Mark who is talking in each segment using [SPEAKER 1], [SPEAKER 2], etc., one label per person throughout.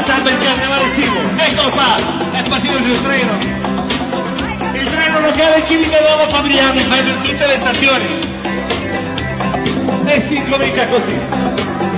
[SPEAKER 1] samba il carnevale estivo. Eccolo qua, è partito sul treno. Il treno locale civica nuova Fabriano, fai per tutte le stazioni. E si incomincia così.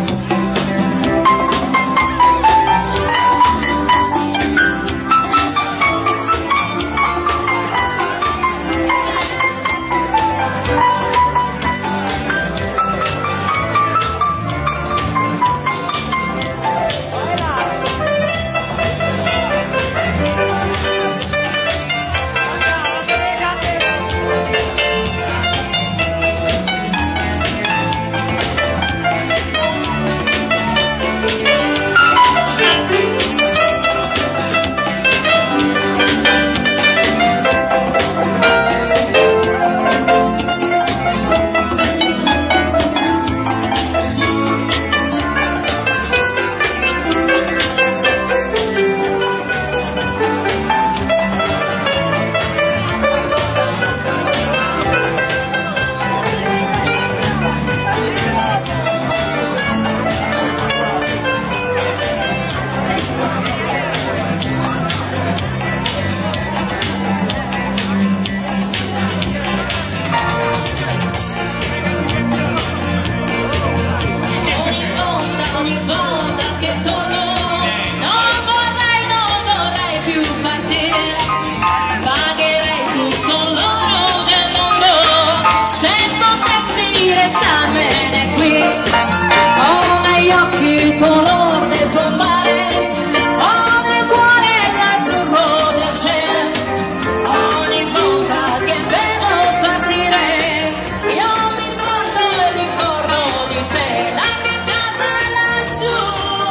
[SPEAKER 2] Restarmene qui, ho negli occhi il colore del tuo mare, ho nel cuore l'azzurro del cielo. Ogni volta che vedo partire io mi ricordo di te, la mia casa laggiù,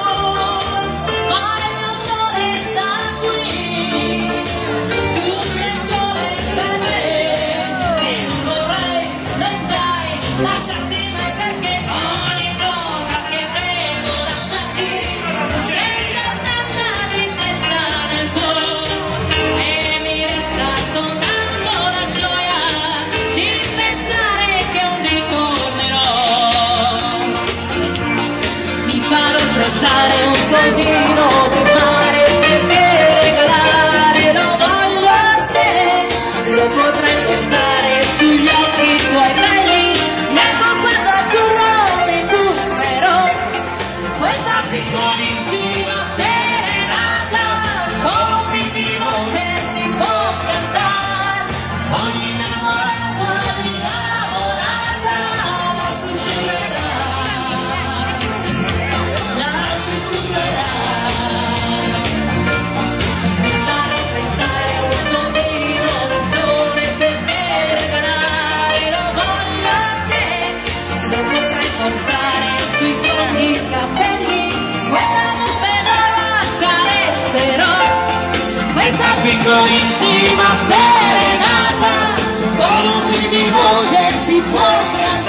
[SPEAKER 2] ma il mio sole sta qui, tu sei il sole per me, non vorrei, lo sai, lasciarti. Prestare un soldino di mare perché regalare lo voglio a te, lo potrei pensare sugli occhi tuoi belli, nel tuo sguardo azzurro mi tufferò, questa piccolissima serenata, con mi voce si può cantare, ogni innamorata la sussurrerà. I capelli, quella nube d'oro accarezzerò, questa piccolissima serenata, con un fil di voce si può cantare.